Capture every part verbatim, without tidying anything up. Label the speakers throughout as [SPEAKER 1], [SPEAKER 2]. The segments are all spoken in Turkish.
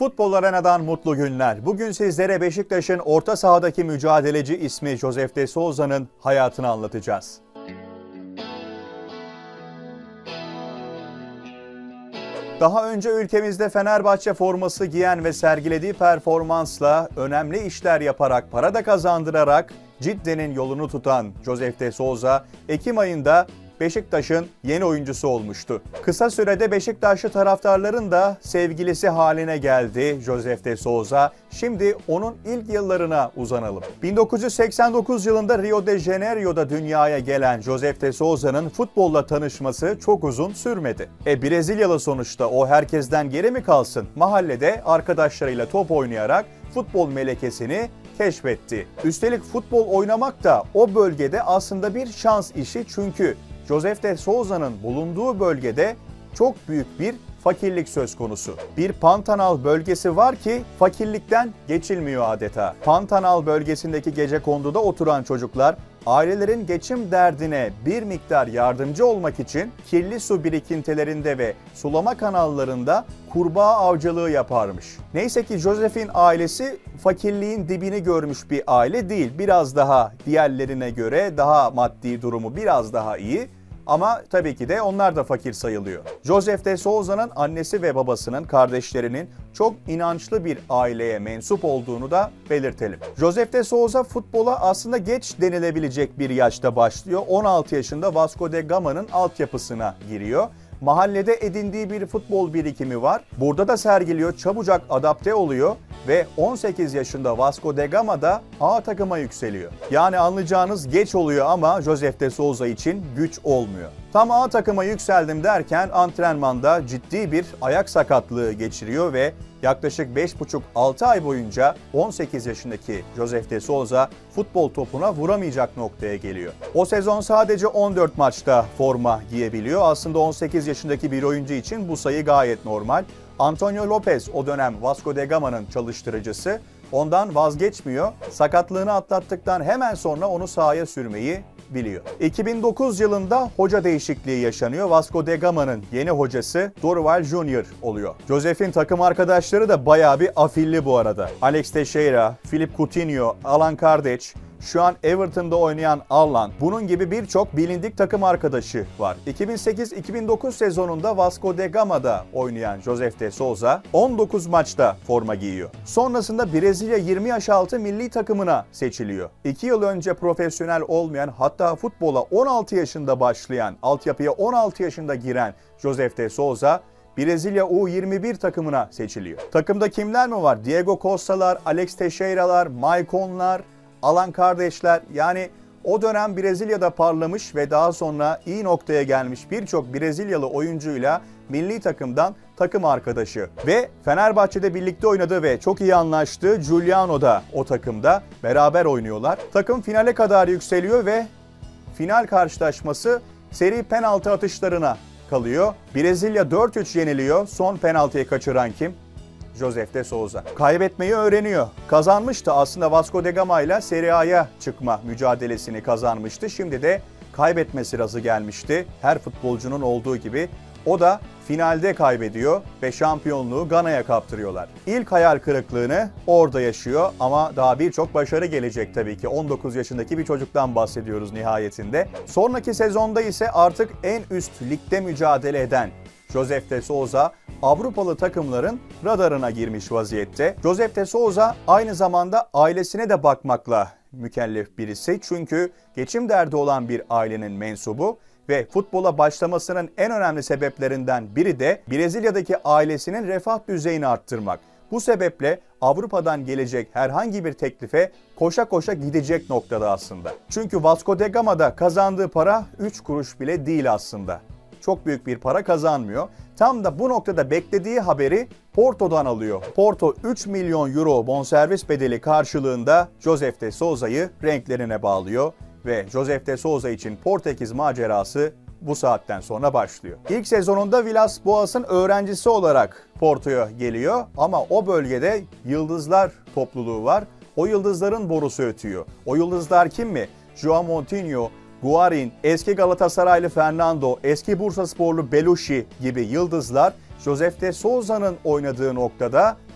[SPEAKER 1] Futbol Arena'dan mutlu günler. Bugün sizlere Beşiktaş'ın orta sahadaki mücadeleci ismi Josef de Souza'nın hayatını anlatacağız. Daha önce ülkemizde Fenerbahçe forması giyen ve sergilediği performansla önemli işler yaparak, para da kazandırarak Cidde'nin yolunu tutan Josef de Souza, Ekim ayında Beşiktaş'ın yeni oyuncusu olmuştu. Kısa sürede Beşiktaşlı taraftarların da sevgilisi haline geldi Josef de Souza. Şimdi onun ilk yıllarına uzanalım. bin dokuz yüz seksen dokuz yılında Rio de Janeiro'da dünyaya gelen Josef de Souza'nın futbolla tanışması çok uzun sürmedi. E Brezilyalı sonuçta, o herkesten geri mi kalsın? Mahallede arkadaşlarıyla top oynayarak futbol melekesini keşfetti. Üstelik futbol oynamak da o bölgede aslında bir şans işi, çünkü Josef de Souza'nın bulunduğu bölgede çok büyük bir fakirlik söz konusu. Bir Pantanal bölgesi var ki fakirlikten geçilmiyor adeta. Pantanal bölgesindeki gecekonduda oturan çocuklar ailelerin geçim derdine bir miktar yardımcı olmak için kirli su birikintilerinde ve sulama kanallarında kurbağa avcılığı yaparmış. Neyse ki Josef'in ailesi fakirliğin dibini görmüş bir aile değil. Biraz daha diğerlerine göre daha maddi durumu biraz daha iyi. Ama tabii ki de onlar da fakir sayılıyor. Josef de Souza'nın annesi ve babasının, kardeşlerinin çok inançlı bir aileye mensup olduğunu da belirtelim. Josef de Souza futbola aslında geç denilebilecek bir yaşta başlıyor. on altı yaşında Vasco da Gama'nın altyapısına giriyor. Mahallede edindiği bir futbol birikimi var. Burada da sergiliyor, çabucak adapte oluyor ve on sekiz yaşında Vasco da Gama'da A takıma yükseliyor. Yani anlayacağınız geç oluyor ama Josef de Souza için güç olmuyor. Tam A takıma yükseldim derken antrenmanda ciddi bir ayak sakatlığı geçiriyor ve yaklaşık beş buçuk altı ay boyunca on sekiz yaşındaki Josef de Souza futbol topuna vuramayacak noktaya geliyor. O sezon sadece on dört maçta forma giyebiliyor. Aslında on sekiz yaşındaki bir oyuncu için bu sayı gayet normal. Antonio Lopez o dönem Vasco da Gama'nın çalıştırıcısı. Ondan vazgeçmiyor. Sakatlığını atlattıktan hemen sonra onu sahaya sürmeyi biliyor. iki bin dokuz yılında hoca değişikliği yaşanıyor. Vasco da Gama'nın yeni hocası Dorival Junior oluyor. Josef'in takım arkadaşları da bayağı bir afilli bu arada. Alex Teixeira, Philippe Coutinho, Alan Kardeş, şu an Everton'da oynayan Allan, bunun gibi birçok bilindik takım arkadaşı var. iki bin sekiz iki bin dokuz sezonunda Vasco da Gama'da oynayan Josef de Souza on dokuz maçta forma giyiyor. Sonrasında Brezilya yirmi yaş altı milli takımına seçiliyor. iki yıl önce profesyonel olmayan, hatta futbola on altı yaşında başlayan, altyapıya on altı yaşında giren Josef de Souza Brezilya U yirmi bir takımına seçiliyor. Takımda kimler mi var? Diego Costa'lar, Alex Teixeira'lar, Maicon'lar, Alan kardeşler, yani o dönem Brezilya'da parlamış ve daha sonra iyi noktaya gelmiş birçok Brezilyalı oyuncuyla milli takımdan takım arkadaşı ve Fenerbahçe'de birlikte oynadığı ve çok iyi anlaştığı Giuliano da o takımda beraber oynuyorlar. Takım finale kadar yükseliyor ve final karşılaşması seri penaltı atışlarına kalıyor. Brezilya dört üç yeniliyor. Son penaltıyı kaçıran kim? Josef de Souza. Kaybetmeyi öğreniyor. Kazanmıştı aslında, Vasco da Gama ile Serie A'ya çıkma mücadelesini kazanmıştı. Şimdi de kaybetme sırası gelmişti. Her futbolcunun olduğu gibi o da finalde kaybediyor ve şampiyonluğu Gana'ya kaptırıyorlar. İlk hayal kırıklığını orada yaşıyor ama daha birçok başarı gelecek tabii ki. on dokuz yaşındaki bir çocuktan bahsediyoruz nihayetinde. Sonraki sezonda ise artık en üst ligde mücadele eden Josef de Souza Avrupalı takımların radarına girmiş vaziyette. Josef de Souza aynı zamanda ailesine de bakmakla mükellef birisi. Çünkü geçim derdi olan bir ailenin mensubu ve futbola başlamasının en önemli sebeplerinden biri de Brezilya'daki ailesinin refah düzeyini arttırmak. Bu sebeple Avrupa'dan gelecek herhangi bir teklife koşa koşa gidecek noktada aslında. Çünkü Vasco da Gama'da kazandığı para üç kuruş bile değil aslında. Çok büyük bir para kazanmıyor. Tam da bu noktada beklediği haberi Porto'dan alıyor. Porto üç milyon euro bonservis bedeli karşılığında Josef de Souza'yı renklerine bağlıyor ve Josef de Souza için Portekiz macerası bu saatten sonra başlıyor. İlk sezonunda Villas-Boas'ın öğrencisi olarak Porto'ya geliyor ama o bölgede yıldızlar topluluğu var. O yıldızların borusu ötüyor. O yıldızlar kim mi? João Moutinho, Guarín, eski Galatasaraylı Fernando, eski Bursasporlu Belushi gibi yıldızlar Josef de Souza'nın oynadığı noktada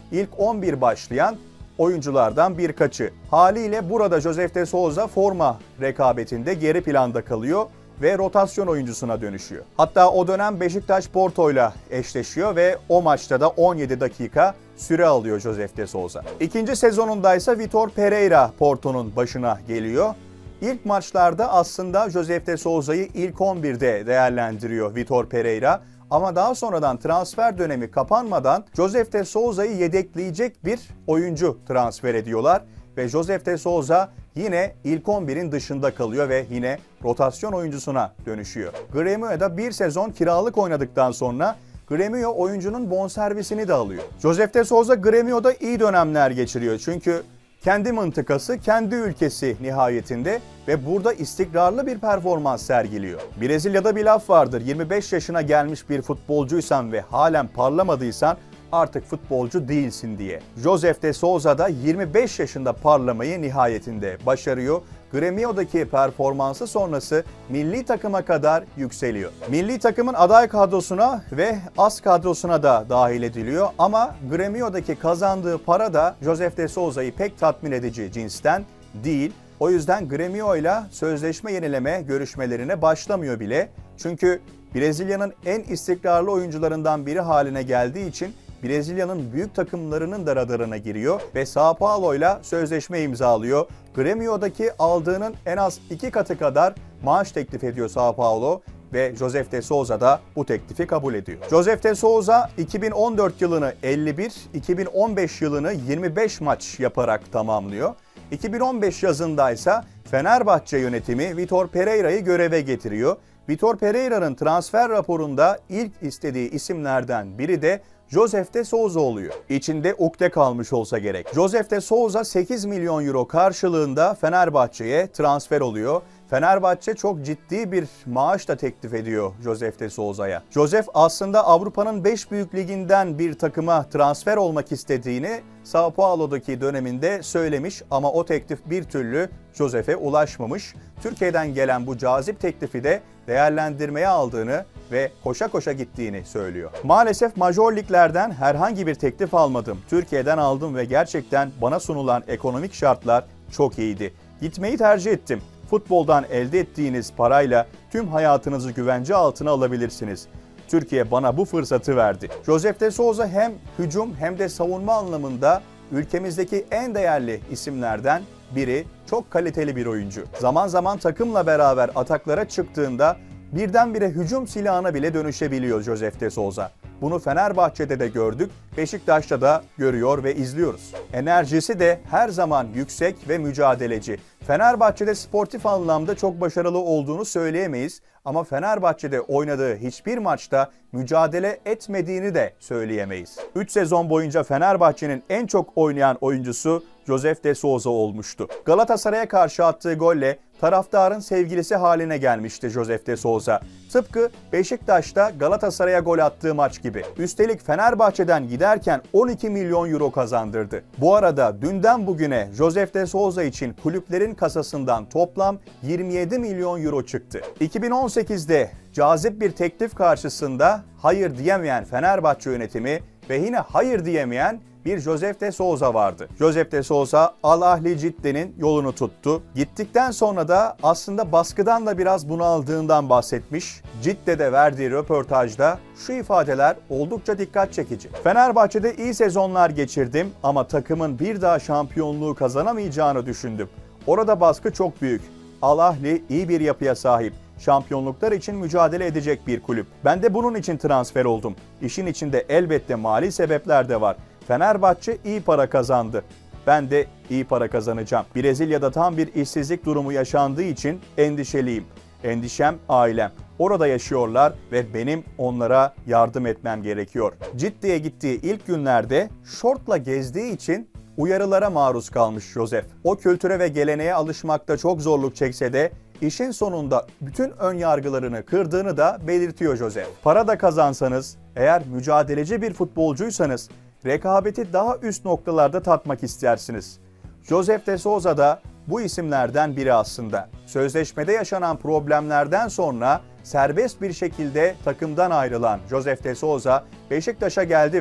[SPEAKER 1] ilk on bir başlayan oyunculardan birkaçı. Haliyle burada Josef de Souza forma rekabetinde geri planda kalıyor ve rotasyon oyuncusuna dönüşüyor. Hatta o dönem Beşiktaş Porto'yla eşleşiyor ve o maçta da on yedi dakika süre alıyor Josef de Souza. İkinci sezonunda ise Vitor Pereira Porto'nun başına geliyor. İlk maçlarda aslında Josef de Souza'yı ilk on birde değerlendiriyor Vitor Pereira. Ama daha sonradan transfer dönemi kapanmadan Josef de Souza'yı yedekleyecek bir oyuncu transfer ediyorlar. Ve Josef de Souza yine ilk on birin dışında kalıyor ve yine rotasyon oyuncusuna dönüşüyor. Grêmio'da bir sezon kiralık oynadıktan sonra Grêmio oyuncunun bonservisini de alıyor. Josef de Souza Grêmio'da iyi dönemler geçiriyor. Çünkü kendi mıntıkası, kendi ülkesi nihayetinde ve burada istikrarlı bir performans sergiliyor. Brezilya'da bir laf vardır. yirmi beş yaşına gelmiş bir futbolcuysan ve halen parlamadıysan artık futbolcu değilsin diye. Josef de Souza da yirmi beş yaşında parlamayı nihayetinde başarıyor. Grêmio'daki performansı sonrası milli takıma kadar yükseliyor. Milli takımın aday kadrosuna ve as kadrosuna da dahil ediliyor ama Grêmio'daki kazandığı para da Josef de Souza'yı pek tatmin edici cinsten değil. O yüzden Grêmio ile sözleşme yenileme görüşmelerine başlamıyor bile. Çünkü Brezilya'nın en istikrarlı oyuncularından biri haline geldiği için Brezilya'nın büyük takımlarının da radarına giriyor ve São Paulo ile sözleşme imzalıyor. Grêmio'daki aldığının en az iki katı kadar maaş teklif ediyor São Paulo ve Josef de Souza da bu teklifi kabul ediyor. Josef de Souza iki bin on dört yılını elli bir, iki bin on beş yılını yirmi beş maç yaparak tamamlıyor. iki bin on beş yazındaysa Fenerbahçe yönetimi Vitor Pereira'yı göreve getiriyor. Vitor Pereira'nın transfer raporunda ilk istediği isimlerden biri de Josef de Souza oluyor. İçinde ukde kalmış olsa gerek. Josef de Souza sekiz milyon euro karşılığında Fenerbahçe'ye transfer oluyor. Fenerbahçe çok ciddi bir maaş da teklif ediyor Josef de Souza'ya. Josef aslında Avrupa'nın beş büyük liginden bir takıma transfer olmak istediğini São Paulo'daki döneminde söylemiş ama o teklif bir türlü Josef'e ulaşmamış. Türkiye'den gelen bu cazip teklifi de değerlendirmeye aldığını ve koşa koşa gittiğini söylüyor. Maalesef major liglerden herhangi bir teklif almadım. Türkiye'den aldım ve gerçekten bana sunulan ekonomik şartlar çok iyiydi. Gitmeyi tercih ettim. Futboldan elde ettiğiniz parayla tüm hayatınızı güvence altına alabilirsiniz. Türkiye bana bu fırsatı verdi. Josef de Souza hem hücum hem de savunma anlamında ülkemizdeki en değerli isimlerden biri, çok kaliteli bir oyuncu. Zaman zaman takımla beraber ataklara çıktığında birdenbire hücum silahına bile dönüşebiliyor Josef de Souza. Bunu Fenerbahçe'de de gördük, Beşiktaş'ta da görüyor ve izliyoruz. Enerjisi de her zaman yüksek ve mücadeleci. Fenerbahçe'de sportif anlamda çok başarılı olduğunu söyleyemeyiz ama Fenerbahçe'de oynadığı hiçbir maçta mücadele etmediğini de söyleyemeyiz. üç sezon boyunca Fenerbahçe'nin en çok oynayan oyuncusu Josef de Souza olmuştu. Galatasaray'a karşı attığı golle taraftarın sevgilisi haline gelmişti Josef de Souza. Tıpkı Beşiktaş'ta Galatasaray'a gol attığı maç gibi. Üstelik Fenerbahçe'den giderken on iki milyon euro kazandırdı. Bu arada dünden bugüne Josef de Souza için kulüplerin kasasından toplam yirmi yedi milyon euro çıktı. iki bin on sekizde cazip bir teklif karşısında hayır diyemeyen Fenerbahçe yönetimi ve yine hayır diyemeyen bir Josef de Souza vardı. Josef de Souza Al Ahli Cidde'nin yolunu tuttu. Gittikten sonra da aslında baskıdan da biraz bunaldığından bahsetmiş. Cidde'de verdiği röportajda şu ifadeler oldukça dikkat çekici. Fenerbahçe'de iyi sezonlar geçirdim ama takımın bir daha şampiyonluğu kazanamayacağını düşündüm. Orada baskı çok büyük. Al Ahli iyi bir yapıya sahip. Şampiyonluklar için mücadele edecek bir kulüp. Ben de bunun için transfer oldum. İşin içinde elbette mali sebepler de var. Fenerbahçe iyi para kazandı. Ben de iyi para kazanacağım. Brezilya'da tam bir işsizlik durumu yaşandığı için endişeliyim. Endişem ailem. Orada yaşıyorlar ve benim onlara yardım etmem gerekiyor. Ciddi'ye gittiği ilk günlerde şortla gezdiği için uyarılara maruz kalmış Josef. O kültüre ve geleneğe alışmakta çok zorluk çekse de işin sonunda bütün ön yargılarını kırdığını da belirtiyor Josef. Para da kazansanız, eğer mücadeleci bir futbolcuysanız rekabeti daha üst noktalarda tatmak istersiniz. Josef de Souza da bu isimlerden biri aslında. Sözleşmede yaşanan problemlerden sonra serbest bir şekilde takımdan ayrılan Josef de Souza Beşiktaş'a geldi ve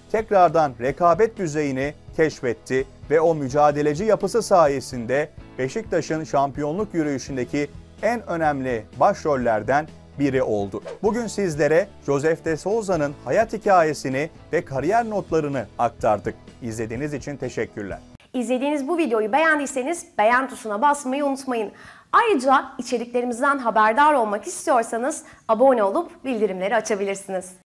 [SPEAKER 1] tekrardan rekabet düzeyini keşfetti ve o mücadeleci yapısı sayesinde Beşiktaş'ın şampiyonluk yürüyüşündeki en önemli başrollerden biri oldu. Bugün sizlere Josef de Souza'nın hayat hikayesini ve kariyer notlarını aktardık. İzlediğiniz için teşekkürler.
[SPEAKER 2] İzlediğiniz bu videoyu beğendiyseniz beğen tuşuna basmayı unutmayın. Ayrıca içeriklerimizden haberdar olmak istiyorsanız abone olup bildirimleri açabilirsiniz.